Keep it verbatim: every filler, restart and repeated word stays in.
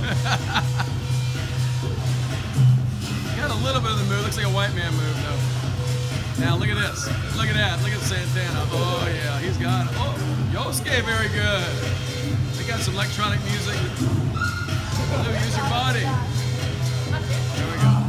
Got a little bit of the move. Looks like a white man move, though. Now, look at this. Look at that. Look at Santana. Oh, yeah. He's got it. Oh, Yosuke, very good. They got some electronic music. Use your body. There we go.